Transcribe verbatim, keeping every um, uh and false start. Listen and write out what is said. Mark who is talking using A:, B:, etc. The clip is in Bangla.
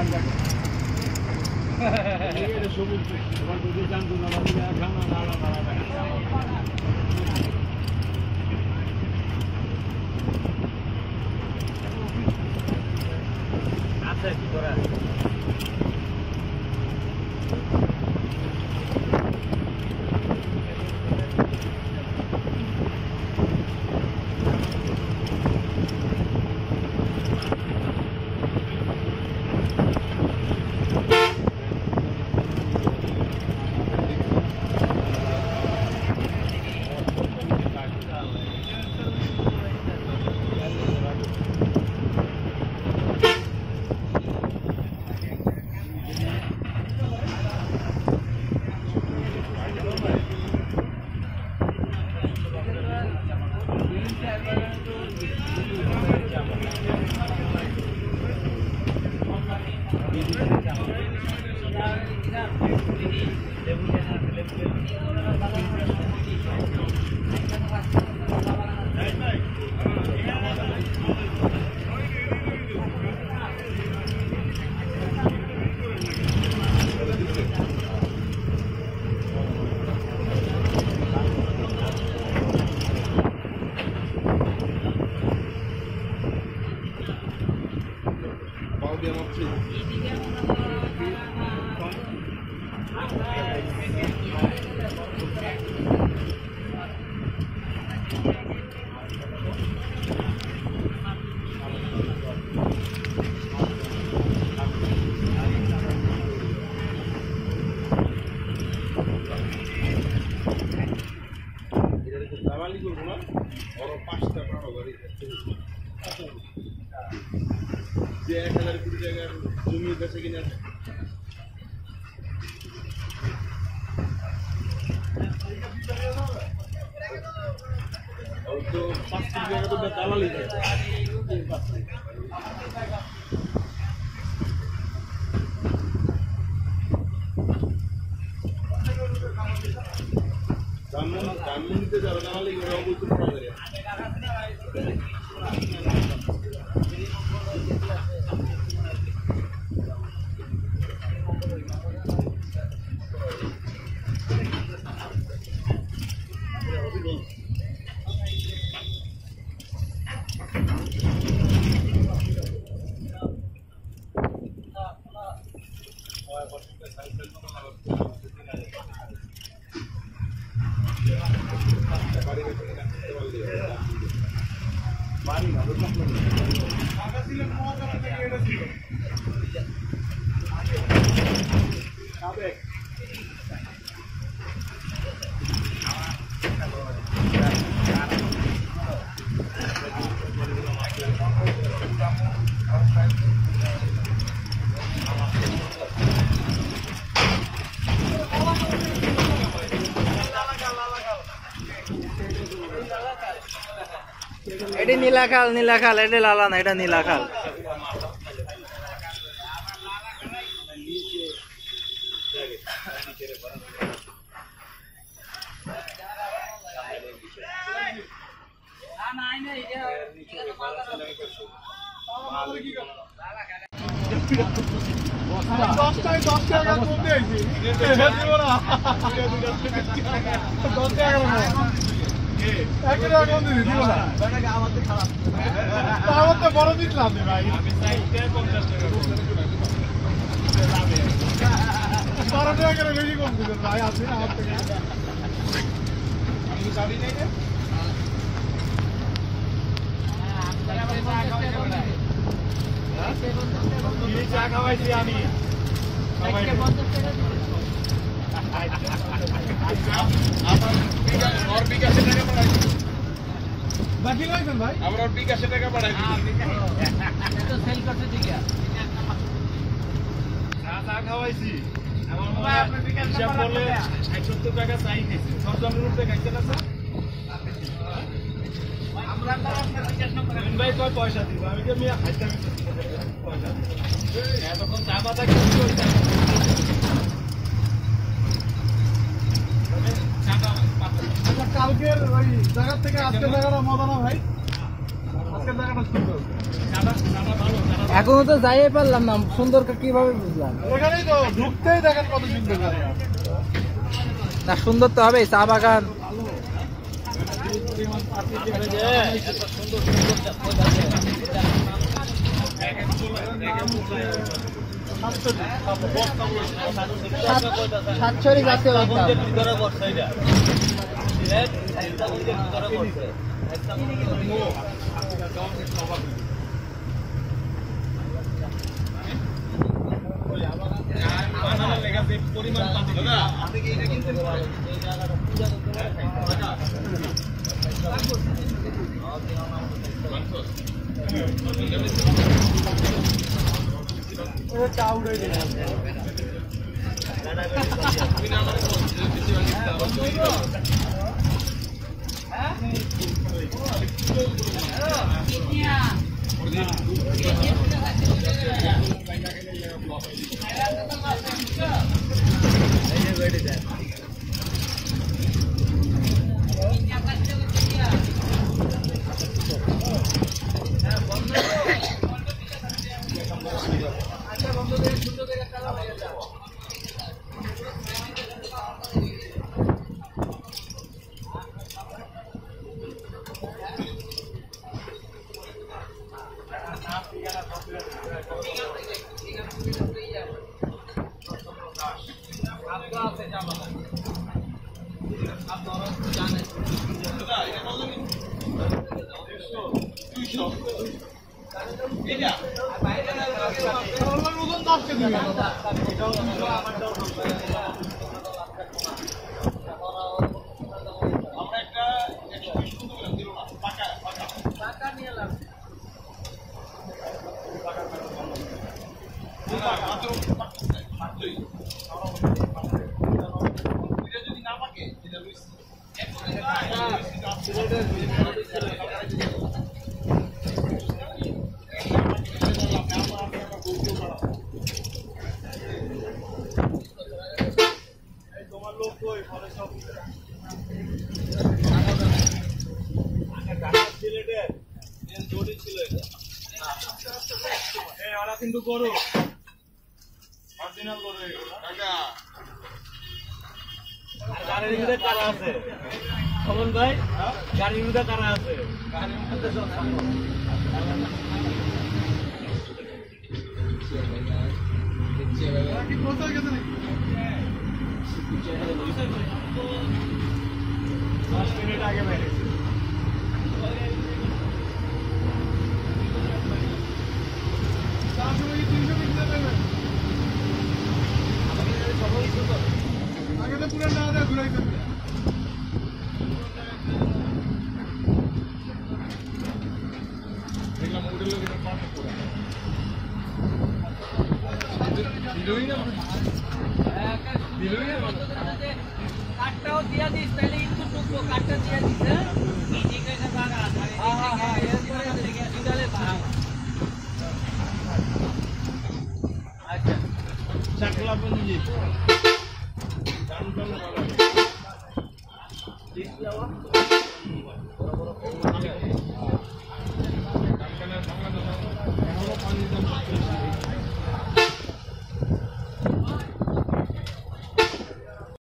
A: সবুজ যদি জানতো না আছে কি করা যে এক হাজার কোটি টাকার জমি বেচে কিনে আছে তো পাঁচ কোটি টাকা তো দালালি ধানমন্ডিতে যারা দালালি করে অবৈধ
B: এটি নীলাখাল নীলাখাল এটা লালা না এটা নীলাখাল
A: দশটায় দশ টাকা কমতে আইছি দশ টাকা বড় দিলাম ভাই বারো টাকা করে বেশি কম দিলেন ভাই আছে আমার থেকে চা খাওয়াইছি আমি বাকি লাইছেন ভাই আমরা বিকাশে টাকা পাঠাই তো সেল করতে দিগা চা চা খাওয়াইছি আমার ভাই আপনি বিকাশ হিসাব করলে ষাট সত্তর টাকা চাই খাইছে সব জনের উপরে খাইছে না স্যার আমরা বিকাশ নম্বর ভাই কয় পয়সা দিব আমি যে মিয়া খাইতে পয়সা এতক্ষণ চা পাতা কিছু হইছে কালকের ওই জায়গা থেকে আজকের জায়গাটা মজা না ভাই আজকের জায়গাটা সুন্দর চাঁদা চাঁদা ভালো চাঁদা
B: এখনো তো যাইয়ে পারলাম না, সুন্দর কিভাবে বুঝলাম?
C: এখানেই তো ঢুকতেই দেখেন কত সুন্দর জায়গা।
B: না সুন্দর তো হবে, চা বাগান। সাতশোরই জাতীয় উদ্যান।
A: পরিমাণ তোমার লোক কই ফলে সব সিলেটের জড়ি ছিল এটা। এই ওরা কিন্তু গরু অরিজিনাল গরু এগুলো। গাড়ির ভিতরে কারা আছে খবর ভাই? গাড়ির ভিতরে কারা আছে? গাড়ির মধ্যে সব কোথায় গেছে নাকি? দশ মিনিট আগে বেরিয়েছে। আগে তো পুরো না দেয় ঘুরাই করতে দেখলাম ওদের লোক এটা পাঠ করে দিলই না দিলই না
D: কাটটাও দিয়া দিস তাহলে একটু টুকরো কাটটা দিয়া দিস হ্যাঁ ঠিক আছে বাগা হ্যাঁ হ্যাঁ হ্যাঁ এরপরে থেকে দিদালে ভাগ আচ্ছা
A: চাকলা বন্ধি গান গান ভালো ঠিক যাওয়া বড় বড়